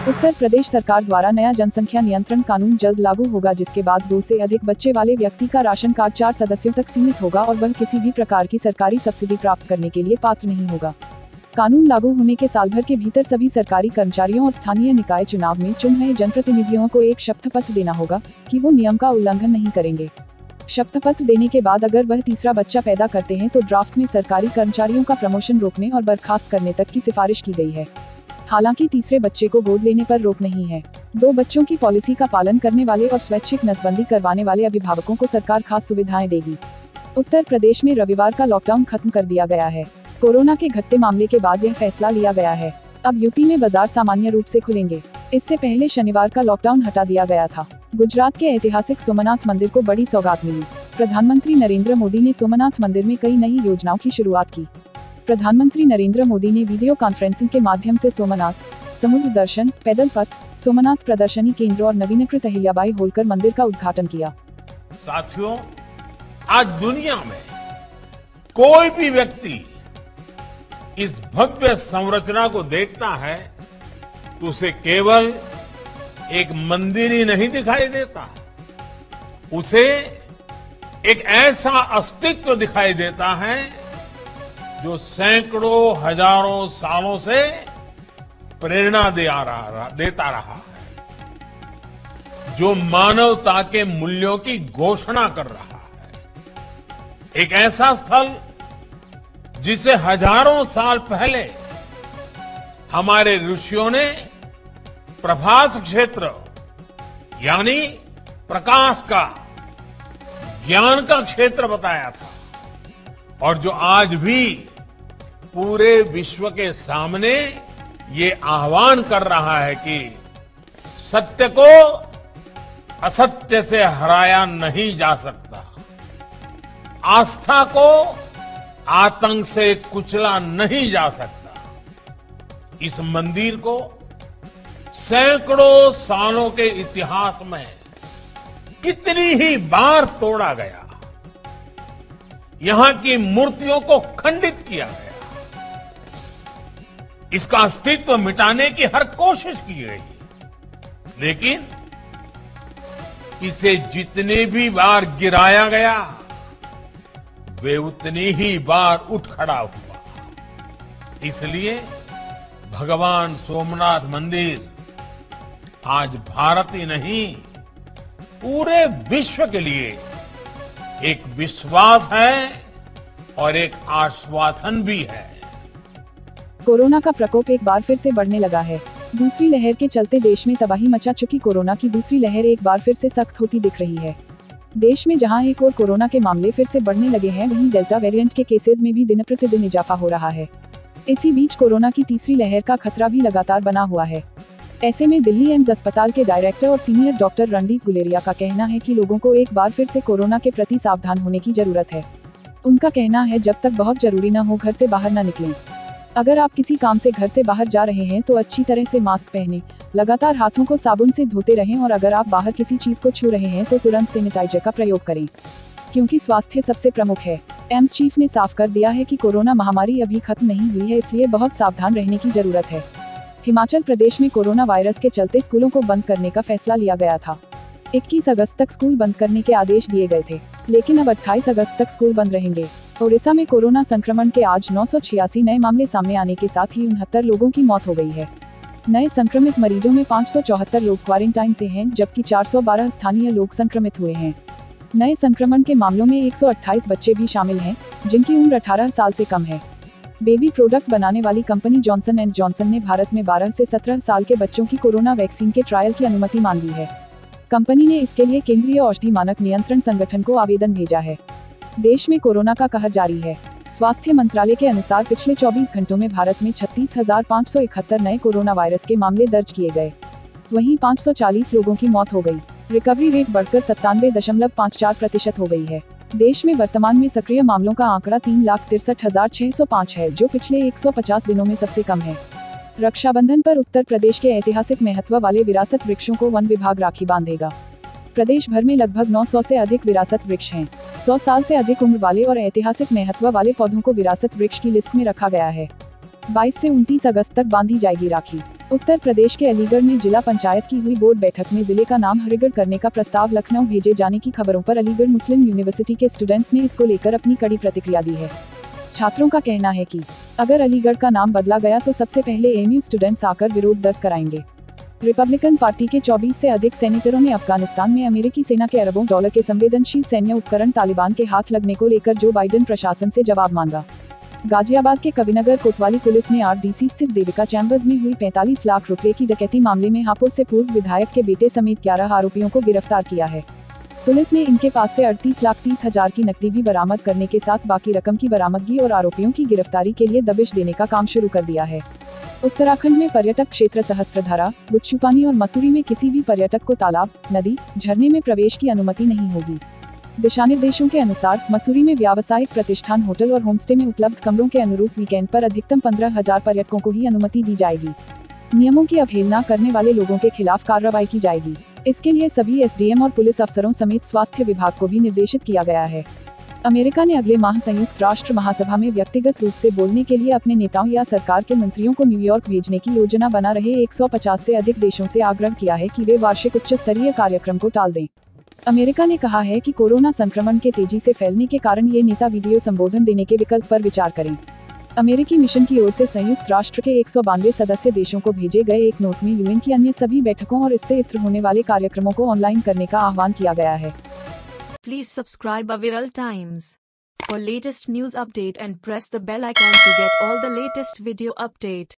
उत्तर प्रदेश सरकार द्वारा नया जनसंख्या नियंत्रण कानून जल्द लागू होगा, जिसके बाद 2 से अधिक बच्चे वाले व्यक्ति का राशन कार्ड 4 सदस्यों तक सीमित होगा और वह किसी भी प्रकार की सरकारी सब्सिडी प्राप्त करने के लिए पात्र नहीं होगा। कानून लागू होने के साल भर के भीतर सभी सरकारी कर्मचारियों और स्थानीय निकाय चुनाव में चुन रहे जनप्रतिनिधियों को एक शपथ पत्र देना होगा कि वो नियम का उल्लंघन नहीं करेंगे। शपथ पत्र देने के बाद अगर वह तीसरा बच्चा पैदा करते हैं तो ड्राफ्ट में सरकारी कर्मचारियों का प्रमोशन रोकने और बर्खास्त करने तक की सिफारिश की गई है। हालांकि तीसरे बच्चे को गोद लेने पर रोक नहीं है। 2 बच्चों की पॉलिसी का पालन करने वाले और स्वैच्छिक नसबंदी करवाने वाले अभिभावकों को सरकार खास सुविधाएं देगी। उत्तर प्रदेश में रविवार का लॉकडाउन खत्म कर दिया गया है। कोरोना के घटते मामले के बाद यह फैसला लिया गया है। अब यूपी में बाजार सामान्य रूप से खुलेंगे। इससे पहले शनिवार का लॉकडाउन हटा दिया गया था। गुजरात के ऐतिहासिक सोमनाथ मंदिर को बड़ी सौगात मिली। प्रधानमंत्री नरेंद्र मोदी ने सोमनाथ मंदिर में कई नई योजनाओं की शुरुआत की। प्रधानमंत्री नरेंद्र मोदी ने वीडियो कॉन्फ्रेंसिंग के माध्यम से सोमनाथ, समुद्र दर्शन, पैदल पथ, सोमनाथ प्रदर्शनी केंद्र और नवीनीकृत अहिल्याबाई होलकर मंदिर का उद्घाटन किया। साथियों, आज दुनिया में कोई भी व्यक्ति इस भव्य संरचना को देखता है तो उसे केवल एक मंदिर ही नहीं दिखाई देता, उसे एक ऐसा अस्तित्व दिखाई देता है जो सैकड़ों हजारों सालों से प्रेरणा देता रहा है, जो मानवता के मूल्यों की घोषणा कर रहा है। एक ऐसा स्थल जिसे हजारों साल पहले हमारे ऋषियों ने प्रभास क्षेत्र यानी प्रकाश का, ज्ञान का क्षेत्र बताया था और जो आज भी पूरे विश्व के सामने ये आह्वान कर रहा है कि सत्य को असत्य से हराया नहीं जा सकता, आस्था को आतंक से कुचला नहीं जा सकता। इस मंदिर को सैकड़ों सालों के इतिहास में कितनी ही बार तोड़ा गया, यहां की मूर्तियों को खंडित किया गया, इसका अस्तित्व मिटाने की हर कोशिश की गई, लेकिन इसे जितनी भी बार गिराया गया वे उतनी ही बार उठ खड़ा हुआ। इसलिए भगवान सोमनाथ मंदिर आज भारत ही नहीं पूरे विश्व के लिए एक विश्वास है और एक आश्वासन भी है। कोरोना का प्रकोप एक बार फिर से बढ़ने लगा है। दूसरी लहर के चलते देश में तबाही मचा चुकी कोरोना की दूसरी लहर एक बार फिर से सख्त होती दिख रही है। देश में जहां एक और कोरोना के मामले फिर से बढ़ने लगे हैं, वहीं डेल्टा वेरिएंट के केसेस में भी दिन प्रतिदिन इजाफा हो रहा है। इसी बीच कोरोना की तीसरी लहर का खतरा भी लगातार बना हुआ है। ऐसे में दिल्ली एम्स अस्पताल के डायरेक्टर और सीनियर डॉक्टर रणदीप गुलेरिया का कहना है कि लोगों को एक बार फिर से कोरोना के प्रति सावधान होने की जरूरत है। उनका कहना है, जब तक बहुत जरूरी न हो घर से बाहर न निकलें। अगर आप किसी काम से घर से बाहर जा रहे हैं तो अच्छी तरह से मास्क पहनें, लगातार हाथों को साबुन से धोते रहें और अगर आप बाहर किसी चीज को छू रहे हैं तो तुरंत सैनिटाइजर का प्रयोग करें, क्योंकि स्वास्थ्य सबसे प्रमुख है। एम्स चीफ ने साफ कर दिया है कि कोरोना महामारी अभी खत्म नहीं हुई है, इसलिए बहुत सावधान रहने की जरूरत है। हिमाचल प्रदेश में कोरोना वायरस के चलते स्कूलों को बंद करने का फैसला लिया गया था। 21 अगस्त तक स्कूल बंद करने के आदेश दिए गए थे, लेकिन अब 28 अगस्त तक स्कूल बंद रहेंगे। ओडिशा में कोरोना संक्रमण के आज 986 नए मामले सामने आने के साथ ही 69 लोगों की मौत हो गई है। नए संक्रमित मरीजों में 574 लोग क्वारंटाइन से हैं, जबकि 412 स्थानीय लोग संक्रमित हुए हैं। नए संक्रमण के मामलों में 128 बच्चे भी शामिल हैं, जिनकी उम्र 18 साल से कम है। बेबी प्रोडक्ट बनाने वाली कंपनी जॉनसन एंड जॉनसन ने भारत में 12 से 17 साल के बच्चों की कोरोना वैक्सीन के ट्रायल की अनुमति मांग ली है। कंपनी ने इसके लिए केंद्रीय औषधि मानक नियंत्रण संगठन को आवेदन भेजा है। देश में कोरोना का कहर जारी है। स्वास्थ्य मंत्रालय के अनुसार पिछले 24 घंटों में भारत में 36,571 नए कोरोना वायरस के मामले दर्ज किए गए। वहीं 540 लोगों की मौत हो गई। रिकवरी रेट बढ़कर 97.54% हो गई है। देश में वर्तमान में सक्रिय मामलों का आंकड़ा 3,63,605 है, जो पिछले 150 दिनों में सबसे कम है। रक्षाबंधन पर उत्तर प्रदेश के ऐतिहासिक महत्व वाले विरासत वृक्षों को वन विभाग राखी बांधेगा। प्रदेश भर में लगभग 900 से अधिक विरासत वृक्ष हैं। 100 साल से अधिक उम्र वाले और ऐतिहासिक महत्व वाले पौधों को विरासत वृक्ष की लिस्ट में रखा गया है। 22 से 29 अगस्त तक बांधी जाएगी राखी। उत्तर प्रदेश के अलीगढ़ में जिला पंचायत की हुई बोर्ड बैठक में जिले का नाम हरिगढ़ करने का प्रस्ताव लखनऊ भेजे जाने की खबरों पर अलीगढ़ मुस्लिम यूनिवर्सिटी के स्टूडेंट्स ने इसको लेकर अपनी कड़ी प्रतिक्रिया दी है। छात्रों का कहना है कि अगर अलीगढ़ का नाम बदला गया तो सबसे पहले एएमयू स्टूडेंट्स आकर विरोध दर्ज कराएंगे। रिपब्लिकन पार्टी के 24 से अधिक सेनेटरों ने अफगानिस्तान में अमेरिकी सेना के अरबों डॉलर के संवेदनशील सैन्य उपकरण तालिबान के हाथ लगने को लेकर जो बाइडेन प्रशासन से जवाब मांगा। गाजियाबाद के कविनगर कोतवाली पुलिस ने आरडीसी स्थित देविका चैम्बर्स में हुई 45 लाख रुपए की डकैती मामले में हापुड़ से पूर्व विधायक के बेटे समेत 11 आरोपियों को गिरफ्तार किया है। पुलिस ने इनके पास से 38,30,000 की नकदी भी बरामद करने के साथ बाकी रकम की बरामदगी और आरोपियों की गिरफ्तारी के लिए दबिश देने का काम शुरू कर दिया है। उत्तराखंड में पर्यटक क्षेत्र सहस्त्रधारा, गुच्चूपानी और मसूरी में किसी भी पर्यटक को तालाब, नदी, झरने में प्रवेश की अनुमति नहीं होगी। दिशानिर्देशों के अनुसार मसूरी में व्यावसायिक प्रतिष्ठान, होटल और होमस्टे में उपलब्ध कमरों के अनुरूप वीकेंड पर अधिकतम 15,000 पर्यटकों को ही अनुमति दी जाएगी। नियमों की अवहेलना करने वाले लोगों के खिलाफ कार्रवाई की जाएगी। इसके लिए सभी एसडीएम और पुलिस अफसरों समेत स्वास्थ्य विभाग को भी निर्देशित किया गया है। अमेरिका ने अगले माह संयुक्त राष्ट्र महासभा में व्यक्तिगत रूप से बोलने के लिए अपने नेताओं या सरकार के मंत्रियों को न्यूयॉर्क भेजने की योजना बना रहे 150 से अधिक देशों से आग्रह किया है कि वे वार्षिक उच्च स्तरीय कार्यक्रम को टाल दें। अमेरिका ने कहा है कि कोरोना संक्रमण के तेजी से फैलने के कारण ये नेता वीडियो संबोधन देने के विकल्प पर विचार करें। अमेरिकी मिशन की ओर से संयुक्त राष्ट्र के 192 सदस्य देशों को भेजे गए एक नोट में यूएन की अन्य सभी बैठकों और इससे इत्र होने वाले कार्यक्रमों को ऑनलाइन करने का आह्वान किया गया है। Please subscribe Aviral Times for latest news update and press the bell icon to get all the latest video update.